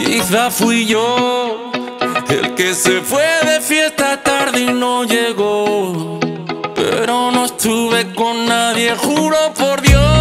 Quizá fui yo el que se fue de fiesta tarde y no llegó, pero no estuve con nadie, juro por Dios.